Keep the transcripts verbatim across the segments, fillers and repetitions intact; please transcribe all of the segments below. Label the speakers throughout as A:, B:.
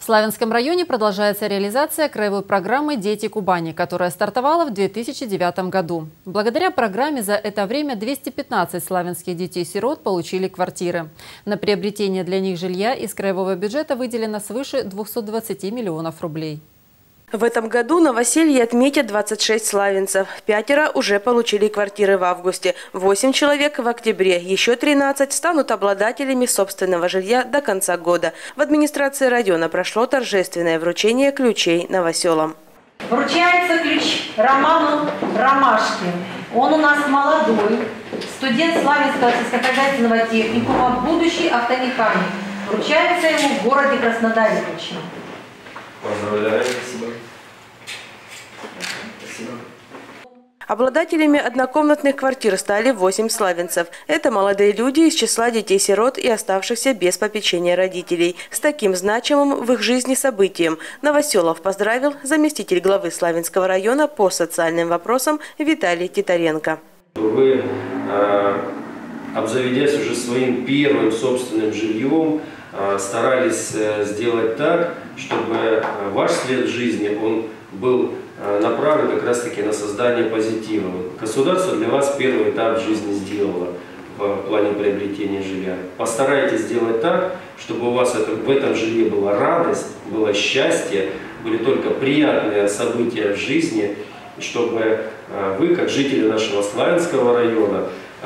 A: Славянском районе продолжается реализация краевой программы «Дети Кубани», которая стартовала в две тысячи девятом году. Благодаря программе за это время двести пятнадцать славянских детей-сирот получили квартиры. На приобретение для них жилья из краевого бюджета выделено свыше двухсот двадцати миллионов рублей.
B: В этом году новоселье отметят двадцать шесть славянцев. Пятеро уже получили квартиры в августе, восемь человек в октябре. Еще тринадцать станут обладателями собственного жилья до конца года. В администрации района прошло торжественное вручение ключей новоселам.
C: Вручается ключ Роману Ромашке. Он у нас молодой, студент Славянского сельскохозяйственного техникума, будущий автомеханик. Вручается ему в городе Краснодаре ключи.
D: Поздравляю, спасибо. Спасибо.
B: Обладателями однокомнатных квартир стали восемь славянцев. Это молодые люди из числа детей-сирот и оставшихся без попечения родителей. С таким значимым в их жизни событием новоселов поздравил заместитель главы Славянского района по социальным вопросам Виталий Титаренко.
D: Вы, обзаведясь уже своим первым собственным жильем, старались сделать так, чтобы ваш след в жизни он был направлен как раз-таки на создание позитива. Государство для вас первый этап жизни сделало в плане приобретения жилья. Постарайтесь сделать так, чтобы у вас это, в этом жилье была радость, было счастье, были только приятные события в жизни, чтобы вы, как жители нашего Славянского района,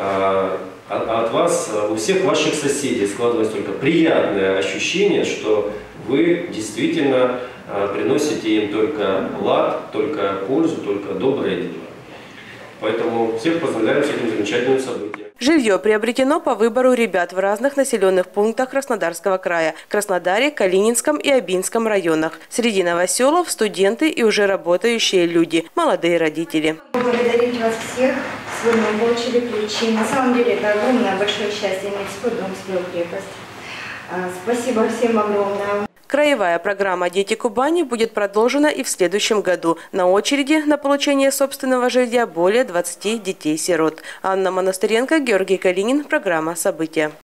D: от вас, у всех ваших соседей складывалось только приятное ощущение, что вы действительно приносите им только лад, только пользу, только доброе дело. Поэтому всех поздравляю с этим замечательным событием.
B: Жилье приобретено по выбору ребят в разных населенных пунктах Краснодарского края – Краснодаре, Калининском и Обинском районах. Среди новоселов – студенты и уже работающие люди, молодые родители.
E: Благодарить вас всех. Сегодня мы получили ключи. На самом деле это огромное большое счастье иметь свой дом, свою крепость. Спасибо всем огромное.
B: Краевая программа «Дети Кубани» будет продолжена и в следующем году. На очереди на получение собственного жилья более двадцати детей-сирот. Анна Монастыренко, Георгий Калинин. Программа «События».